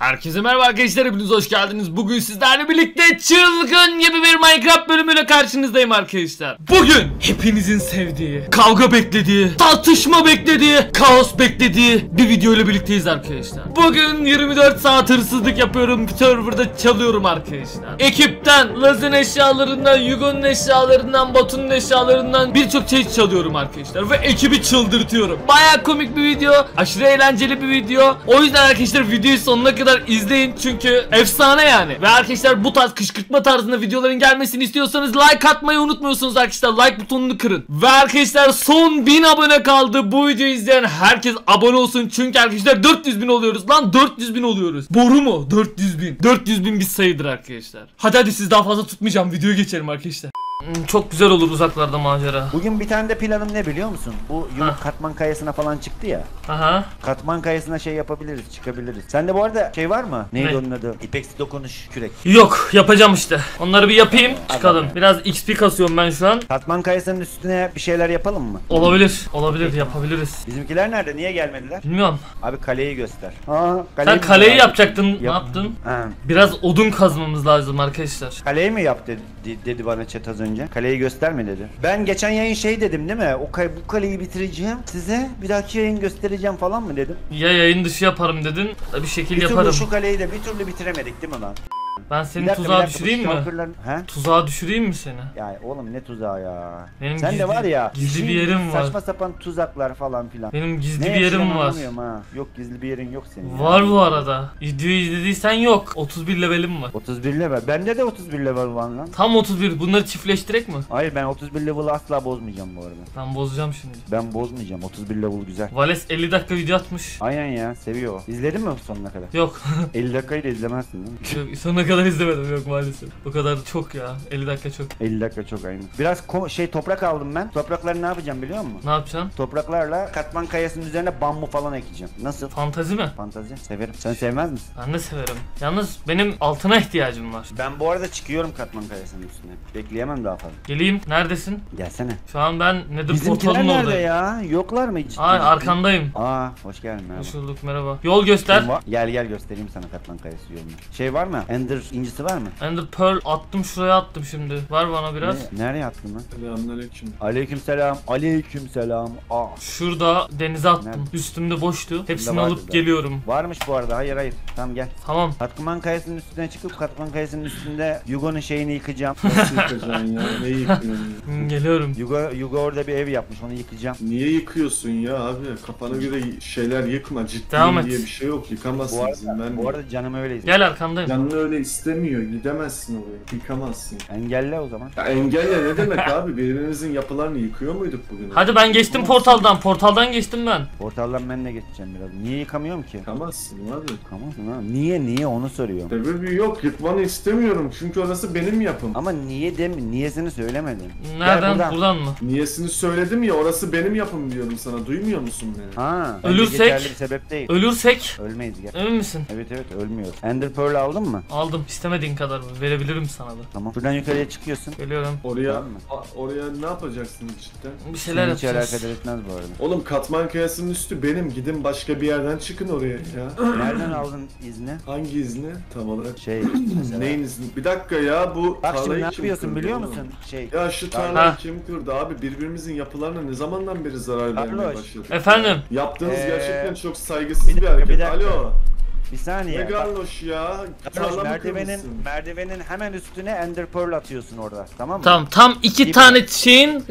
Herkese merhaba arkadaşlar, hepiniz hoş geldiniz. Bugün sizlerle birlikte çılgın gibi bir Minecraft bölümüyle karşınızdayım arkadaşlar. Bugün hepinizin sevdiği, kavga beklediği, tartışma beklediği, kaos beklediği bir video ile birlikteyiz arkadaşlar. Bugün 24 saat hırsızlık yapıyorum, serverda çalıyorum arkadaşlar. Ekipten, Laz'ın eşyalarından, Yugo'nun eşyalarından, Batu'nun eşyalarından birçok şey çalıyorum arkadaşlar. Ve ekibi çıldırtıyorum. Baya komik bir video, aşırı eğlenceli bir video. O yüzden arkadaşlar videoyu sonuna kadar izleyin çünkü efsane yani. Ve arkadaşlar bu tarz kışkırtma tarzında videoların gelmesini istiyorsanız like atmayı unutmuyorsunuz arkadaşlar. Like butonunu kırın. Ve arkadaşlar son 1000 abone kaldı. Bu videoyu izleyen herkes abone olsun çünkü arkadaşlar 400.000 oluyoruz lan, 400.000 oluyoruz. Boru mu? 400.000. 400.000 bir sayıdır arkadaşlar. Hadi siz daha fazla tutmayacağım, videoya geçelim arkadaşlar. Çok güzel olur uzaklarda macera. Bugün bir tane de planım ne biliyor musun? Bu yumruk katman kayasına falan çıktı ya. Aha. Katman kayasına şey yapabiliriz, çıkabiliriz. Sende bu arada şey var mı? Neydi onun adı? İpeksi dokunuş kürek. Yok, yapacağım işte. Onları bir yapayım, çıkalım. Biraz XP kasıyorum ben şu an. Katman kayasının üstüne bir şeyler yapalım mı? Olabilir, olabilir, yapabiliriz. Bizimkiler nerede? Niye gelmediler? Bilmiyorum. Abi kaleyi göster. Sen kaleyi yapacaktın, ne yaptın? Ha. Biraz odun kazmamız lazım arkadaşlar. Kaleyi mi yap dedi bana chat az önce. Kaleyi gösterme dedi. Ben geçen yayın şey dedim değil mi? Bu kaleyi bitireceğim. Size bir dahaki yayın göstereceğim falan mı dedim. Ya yayın dışı yaparım dedin, bir şekil Bir yaparım. türlü şu kaleyi de bir türlü bitiremedik değil mi lan? Ben seni Bir dakika, tuzağa bir dakika, düşüreyim mi? He? Tuzağa düşüreyim mi seni? Ya oğlum ne tuzağı ya. Benim Sen de var ya. gizli bir yerim var. Saçma sapan tuzaklar falan filan. Benim gizli Ne bir yerim var. anlamıyorum ha. Yok gizli bir yerin yok senin. Var ya. bu arada. Videoyu izlediysen yok. 31 levelim var. 31 level. Bende de 31 level var lan. Tam 31. Bunları çiftleştirek mi? Hayır ben 31 level'ı asla bozmayacağım bu arada. Ben bozacağım şimdi. Ben bozmayacağım. 31 level güzel. Vales 50 dakika video atmış. Aynen ya seviyor. İzledin mi sonuna kadar? Yok. 50 dakikayı da izlemezsin değil mi? Yok, sonuna kadar izlemedim, yok maalesef. Bu kadar çok ya. 50 dakika çok. 50 dakika çok aynı. Biraz toprak aldım ben. Toprakları ne yapacağım biliyor musun? Ne yapacaksın? Topraklarla katman kayasının üzerine bambu falan ekeceğim. Nasıl? Fantazi mi? Fantazi. Severim. Sen sevmez misin? Ben de severim. Yalnız benim altına ihtiyacım var. Ben bu arada çıkıyorum katman kayasının üstüne. Bekleyemem daha fazla. Geleyim. Neredesin? Gelsene. Şu an ben Nether Bizimkiler portalının nerede oradayım. ya? Yoklar mı hiç? Ay, arkandayım. Aa hoş geldin merhaba. Hoş bulduk, merhaba. Yol göster. Gel göstereyim sana katman kayası yolunu. Şey var mı? Ender incisi var mı? Ender Pearl attım, şuraya attım şimdi. Var bana biraz. Nereye attın lan? Selamünaleyküm. Aleykümselam. Aleykümselam. Aa. Şurada denize attım. Nerede? Üstümde boştu. Hepsini vardı alıp da. geliyorum. Varmış bu arada. Hayır. Tamam gel. Tamam. Katman kayasının üstüne çıkıp katman kayasının üstünde Yugo'nun şeyini yıkacağım. Nasıl yıkacaksın ya? Ne yıkıyorsun ya? Geliyorum. Yugo orada bir ev yapmış. Onu yıkacağım. Niye yıkıyorsun ya abi? Kafana göre şeyler yıkma. Devam Ciddiyim et. diye bir şey yok. Yıkamazsın Bu izin vermiyor. arada canım öyle izin. Gel, arkandayım. Canını öyle istemiyor. Gidemezsin oraya. Yıkamazsın. Engelle o zaman. Ya engelle ne demek abi? Birbirimizin yapılarını yıkıyor muyduk bugün? Hadi ben geçtim portaldan. Portaldan geçtim ben. Portaldan ben de geçeceğim biraz. Niye yıkamıyorum ki? Yıkamazsın abi. Tamam ha. Niye onu soruyorum. Sebebi yok. Yıkmanı istemiyorum. Çünkü orası benim yapım. Ama niyesini söylemedin. Nereden? Buradan mı? Niyesini söyledim ya, orası benim yapım diyorum sana. Duymuyor musun beni? Ha. bence Ölürsek? geçerli bir sebep değil. Ölürsek? Ölmeyiz gel. Emin misin? Evet ölmüyoruz. Ender Pearl aldın mı? Aldım. İstemediğin kadar mı? Verebilirim sana da. Tamam. Buradan yukarıya çıkıyorsun. Geliyorum. Oraya Tamam mı? oraya ne yapacaksın cidden? Bir şeyler Seni hiç yapacağız. alakadar etmez bu arada. Oğlum katman kayasının üstü benim. Gidin başka bir yerden çıkın oraya ya. Nereden aldın izni? Hangi izni? Tam olarak. Şey mesela. Neyin izni? Bir dakika ya, bu Bak şimdi tarlayı ne kim yapıyorsun kırdı biliyor oğlum? musun? Şey. Ya şu Ha. tarlayı kim kırdı abi? Birbirimizin yapılarına ne zamandan beri zarar vermeye Carlos. başladık? Efendim? Yaptığınız Ee, gerçekten çok saygısız bir, bir dakika, hareket. bir dakika. Alo. Bir Ne saniye. Bak, Garloş ya? Carlos, Tarla mı kırmışsın? merdivenin hemen üstüne Ender Pearl atıyorsun orada. Tamam mı? Tamam, tam iki Gibi. tane şeyin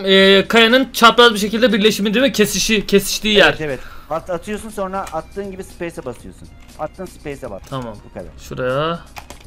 kayanın çapraz bir şekilde birleşimi değil mi? Kesiştiği yer. Evet. Atıyorsun sonra attığın gibi space'e basıyorsun. Attın space'e bas. Tamam. Bu kadar. Şuraya.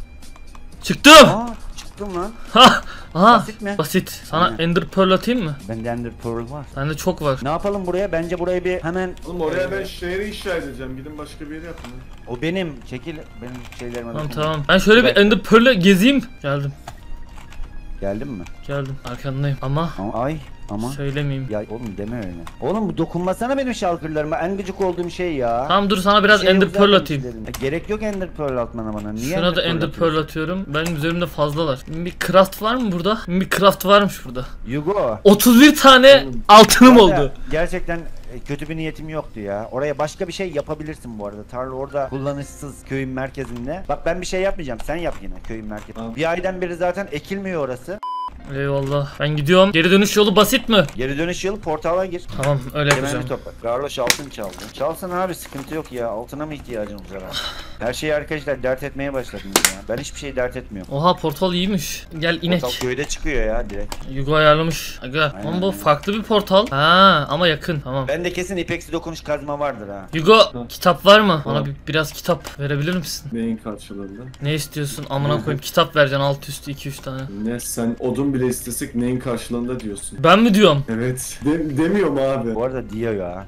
Çıktım. Aa çıktım lan. Ha. Aha. Basit mi? Basit. Sana Aynen. Ender Pearl atayım mı? Bende Ender Pearl var. Bende çok var. Ne yapalım buraya? Bence burayı bir hemen... Oğlum oraya ben şehri inşa edeceğim. Gidin başka bir yere yapın. O benim. Çekil. Benim şeylerime Tamam dokunma. tamam. Ben şöyle bir Ender Pearl'le gezeyim. Geldim. Geldin mi? Geldim. Arkandayım. Ama Ay. Ama Söylemeyeyim. ya oğlum deme öyle. Oğlum bu dokunmasana benim şalkırlarıma. En gıcık olduğum şey ya. Tamam dur sana biraz Bir şey Ender yok Pearl zaten atayım. içlerinde. Gerek yok Ender Pearl atmana bana. Niye Şuna da Ender Pearl atıyorum. Benim üzerimde fazlalar. Bir craft var mı burada? Bir craft varmış burada. Yugo. 31 tane altınım Bu arada oldu. Gerçekten kötü bir niyetim yoktu ya. Oraya başka bir şey yapabilirsin bu arada. Tarla orada kullanışsız köyün merkezinde. Bak ben bir şey yapmayacağım. Sen yap yine köyün merkezinde. Tamam. Bir aydan beri zaten ekilmiyor orası. Eyvallah. Ben gidiyorum. Geri dönüş yolu basit mi? Geri dönüş yolu portala gir. Tamam öyle Hemen yapacağım. bir toprak. Garloş altın çaldı. Çalsın abi sıkıntı yok ya. Altına mı ihtiyacımız var abi? Her şeyi arkadaşlar dert etmeye başladınız ya. Ben hiçbir şey dert etmiyorum. Oha portal iyiymiş. Gel inek. Portal köyde çıkıyor ya direkt. Yugo ayarlamış. Aga. Aynen, Ama bu aynen. farklı bir portal. Ha ama yakın. Tamam. Ben de kesin ipeksi dokunuş kazma vardır ha. Yugo kitap var mı? Bana Var. biraz kitap verebilir misin? Neyin karşılığında? Ne istiyorsun? Amına koyayım kitap vereceksin alt üstü 2-3 tane. Ne sen odun bile istesek neyin karşılığında diyorsun. Ben mi diyorum? Evet. Demiyorum abi. Bu arada diyor ya.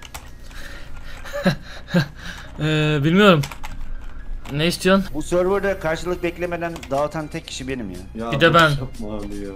Bilmiyorum. Ne istiyorsun? Bu serverda karşılık beklemeden dağıtan tek kişi benim ya. Ya Bir de boş ben. Yapma abi ya.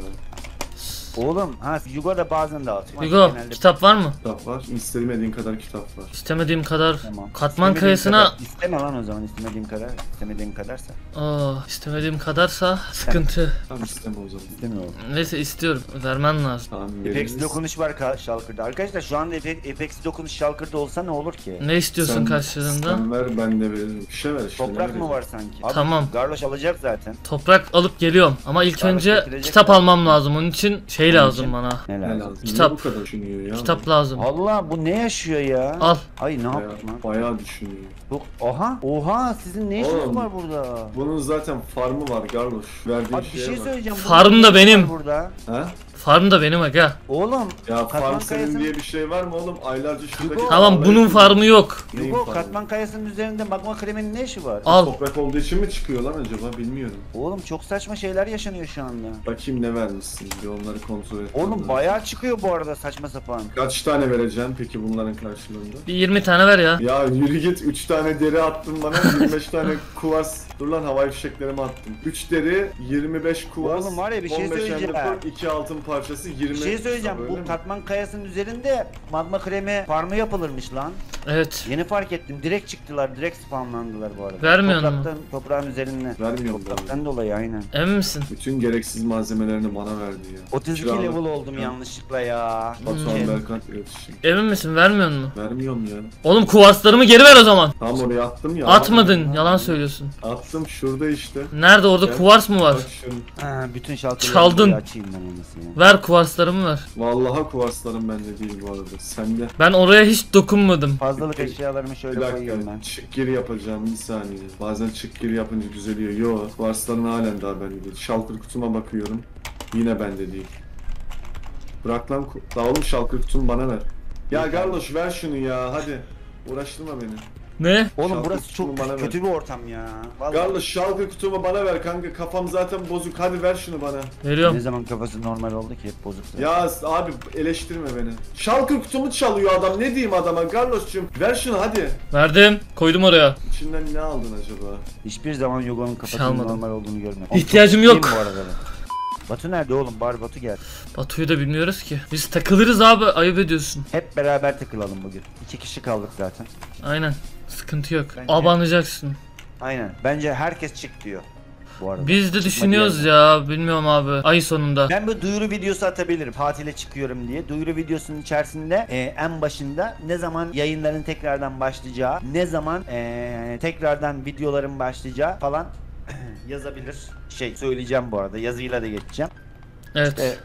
Oğlum ha Yugo da bazen dağıtıyor. Yugo Genelde- kitap var mı? Kitap var. İstemediğin kadar kitap var. İstemediğim kadar Tamam. katman İstemediğin kayasına kadar. İsteme lan o zaman istemediğim kadar. İstemediğim kadarsa. istemediğim kadarsa sıkıntı. Tamam isteme o zaman. İstemiyorum. Neyse istiyorum. Vermen lazım. Tamam Epex veririz. dokunuş var Shulker'da. Arkadaşlar şu anda Apex dokunuş Shulker'da olsa ne olur ki? Ne istiyorsun karşılığında? Sen ver ben de veririm. Bir şey ver işte. Toprak ne mı vereceğim? var sanki? Abi, Tamam. Garloş alacak zaten. Toprak alıp geliyorum ama ilk Garloş önce getirecek kitap mi? almam lazım. Onun için şey Onun lazım için? bana. Ne Ne lazım? lazım? Kitap. Niye bu kadar düşünüyor ya? Kitap lazım. Allah bu ne yaşıyor ya? Al. Ay ne Bayağı, yaptık lan? bayağı düşünüyor. Oha. Oha sizin ne işiniz Oğlum. var burada? Bunun zaten farmı var Garloş. Verdiğin Abi bir şeye şey bak. söyleyeceğim. Farm Bunun da ne işi benim. var Burada. Ha? Farm da benim aga. Oğlum. Ya Katman farm senin kayasının- diye bir şey var mı oğlum? Aylarca şuradaki... Yugo. Tamam bunun tarlayı- farmı yok. Neyin Yugo farmı? katman kayasının üzerinde magma kremenin ne işi var? Al. Toprak olduğu için mi çıkıyor lan acaba bilmiyorum. Oğlum çok saçma şeyler yaşanıyor şu anda. Bakayım ne vermişsin bir onları kontrol et. Oğlum bayağı çıkıyor bu arada saçma sapan. Kaç tane vereceksin peki bunların karşılığında? Bir 20 tane ver ya. Ya yürü git 3 tane deri attın bana 25 tane kuvars. Dur lan havai fişeklerimi attım. 3 deri 25 kuvars. Oğlum var ya bir şey 15 söyleyeceğim. ender, 2 altın parçası 20. Bir şey söyleyeceğim. Öyle Bu mi? katman kayasının üzerinde magma kremi farmı yapılırmış lan. Evet. Yeni fark ettim. Direkt çıktılar. Direkt spawnlandılar bu arada. Vermiyorsun mu? Toprağın üzerine. Vermiyorum Topraktan dolayı aynen. Emin misin? Bütün gereksiz malzemelerini bana verdi ya. 32 Kiralık. level oldum yanlışlıkla ya. Batuhan Kim? Berkant iletişim. Emin misin? Vermiyor mu? Vermiyorum ya. Oğlum kuvarslarımı geri ver o zaman. Tam oraya attım ya. Atmadın. Yalan söylüyorsun. Attım şurada işte. Nerede orada Gel. kuvars mı var? Bak şunu. Ha, bütün şalterleri Çaldın. böyle açayım ben anasını ya. Ver kuvarslarımı ver. Vallahi kuvarslarım bende değil bu arada. Sende. Ben oraya hiç dokunmadım. Fazlalık eşyalarımı Bir şöyle koyuyorum dakika ben. çık giri yapacağım bir saniye. Bazen çık giri yapınca düzeliyor. Yo kuvarsların halen daha bende değil. Şalkır kutuma bakıyorum. Yine bende değil. Bırak lan daha oğlum şalkır kutumu bana ver. Ya Garloş ver şunu ya hadi. Uğraştırma beni. Ne? Oğlum Şalkır burası çok kutumu bana kötü bir ortam ya. Vallahi. Garloş şalkır kutumu bana ver kanka. Kafam zaten bozuk. Hadi ver şunu bana. Ne Veriyorum. zaman kafası normal oldu ki hep bozuk. Ya abi eleştirme beni. Şalkır kutumu çalıyor adam. Ne diyeyim adama? Garloş'cum ver şunu hadi. Verdim. Koydum oraya. İçinden ne aldın acaba? Hiçbir zaman Yugo'nun kafasının Çalmadım. normal olduğunu görmedim. İhtiyacım Çok yok. ciddiyim bu arada ben. Batu nerede oğlum? Bari Batu gel. Batu'yu da bilmiyoruz ki. Biz takılırız abi. Ayıp ediyorsun. Hep beraber takılalım bugün. 2 kişi kaldık zaten. Aynen. Sıkıntı yok. Bence- Abanacaksın. Aynen. Bence herkes çık diyor. Bu arada. Biz de Çıkma düşünüyoruz diyenler. ya. Bilmiyorum abi. Ay sonunda. Ben bu duyuru videosu atabilirim. Tatile çıkıyorum diye. Duyuru videosunun içerisinde en başında ne zaman yayınların tekrardan başlayacağı, ne zaman tekrardan videoların başlayacağı falan yazabilir. Söyleyeceğim bu arada. Yazıyla da geçeceğim. Evet.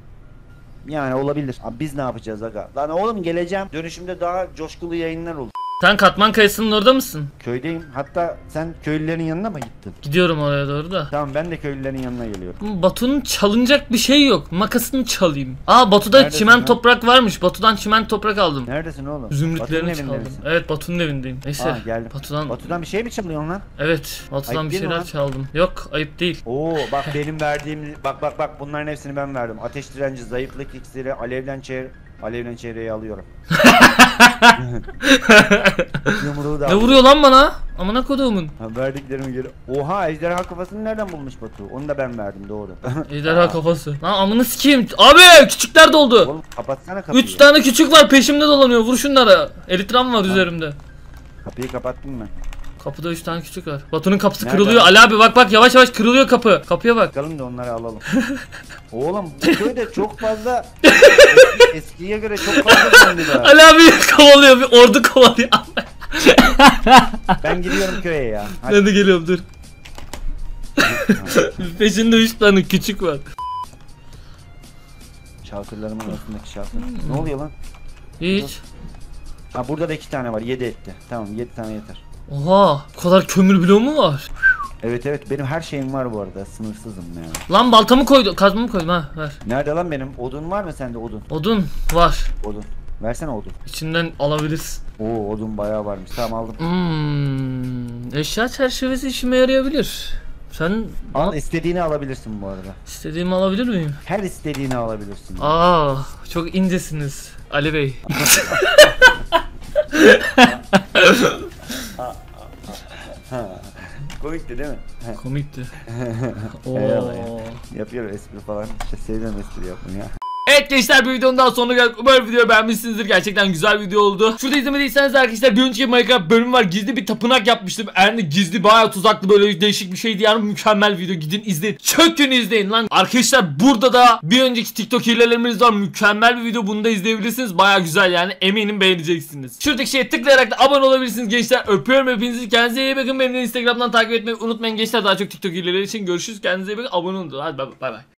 Yani olabilir. Abi biz ne yapacağız aga? Lan oğlum geleceğim. Dönüşümde daha coşkulu yayınlar olur. Sen Katman Kayası'nın orada mısın? Köydeyim. Hatta sen köylülerin yanına mı gittin? Gidiyorum oraya doğru da. Tamam ben de köylülerin yanına geliyorum. Batu'nun çalınacak bir şey yok. Makasını çalayım. Aa Batu'da Neredesin çimen lan? toprak varmış. Batu'dan çimen toprak aldım. Neredesin oğlum? Batu'nun Zümrütlerini evinde çaldım. misin? Evet Batu'nun evindeyim. Neyse. Aa, geldim. Batu'dan Batu'dan bir şey mi çalıyorsun lan? evet Batu'dan Ayıp bir değil mi şeyler lan? çaldım. Yok ayıp değil. Oo bak benim verdiğim bak bunların hepsini ben verdim. Ateş direnci, zayıflık iksiri, alevlen çeyreği alıyorum. Yumruğu da Ne aldı. vuruyor lan bana? Amına koduğumun. Ha, verdiklerimi geri. Oha, ejderha kafasını nereden bulmuş Batu? Onu da ben verdim, doğru. Ejderha kafası. Lan amını sikeyim. Abi küçükler doldu. Oğlum kapatsana kapıyı. 3 tane küçük var peşimde dolanıyor. Vur şunlara. Elitram var üzerimde. Kapıyı kapattın mı? Kapıda 3 tane küçük var. Batu'nun kapısı Nerede? kırılıyor. Ali abi bak yavaş yavaş kırılıyor kapı. Kapıya bak. Bakalım da onları alalım. Oğlum bu köyde çok fazla eskiye göre çok fazla zombiler. Ali abi kovalıyor, bir ordu kovalıyor. Ben gidiyorum köye ya. Hadi. Ben de geliyorum dur. Peşinde 3 tane küçük var. Şalkırlarımın arasındaki şalkır. Ne oluyor lan? Hiç. Ha, burada da 2 tane var. 7 etti. Tamam, 7 tane yeter. Oha, bu kadar kömür bloğu mu var? Evet benim her şeyim var bu arada. Sınırsızım yani. Lan baltamı koydu, kazmamı koydum ha, ver. Nerede lan benim? Odun var mı sende, odun? Odun var. Odun. Versene odun. İçinden alabilirsin. Oo, odun bayağı varmış. Tamam, aldım. Eşya çerçevesi işime yarayabilir. Sen Al, istediğini alabilirsin bu arada. istediğimi alabilir miyim? Her istediğini alabilirsin. Aa, çok incesiniz Ali Bey. Komikti değil mi? Komikti. Eyvallah ya. Oo. Yapıyorum espri falan. İşte seviyorum espri yapmayı ya. Evet gençler, bir videonun daha sonuna geldik. Umarım videoyu beğenmişsinizdir. Gerçekten güzel video oldu. Şurada izlemediyseniz arkadaşlar, bir önceki Minecraft bölümü var. Gizli bir tapınak yapmıştım. Yani gizli, bayağı tuzaklı, böyle değişik bir şeydi. Yani mükemmel video. Gidin izleyin. Çökün izleyin lan. Arkadaşlar burada da bir önceki TikTok hilelerimiz var. Mükemmel bir video. Bunu da izleyebilirsiniz. Bayağı güzel yani. Eminim beğeneceksiniz. Şuradaki şeye tıklayarak da abone olabilirsiniz gençler. Öpüyorum hepinizi. Kendinize iyi bakın. Beni de Instagram'dan takip etmeyi unutmayın gençler. Daha çok TikTok hileleri için görüşürüz. Kendinize iyi bakın. Abone olun. Hadi bay bay.